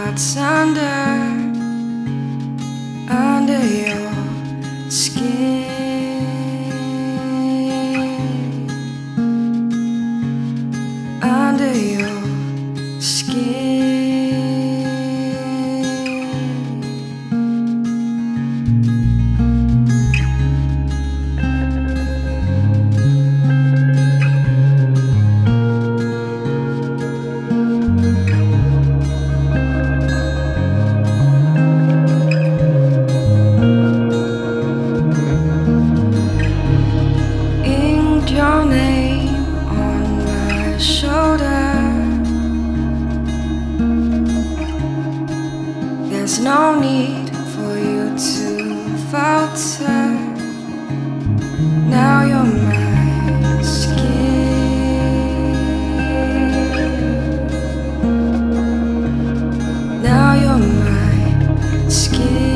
what's under your skin. Under your skin. Inked your name on my shoulder. There's no need for you to falter. Now you're my skin. Now you're my skin.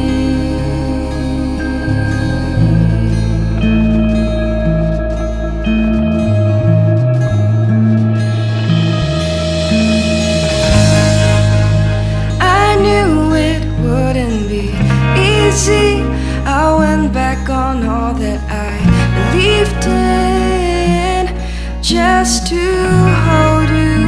I knew it wouldn't be easy. I went back on all that I believed in just to hold you.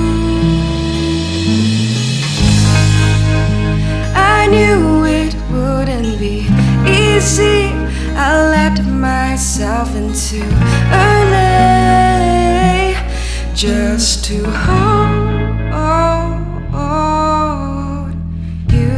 I knew it wouldn't be easy. I let myself into a lay just to hold you.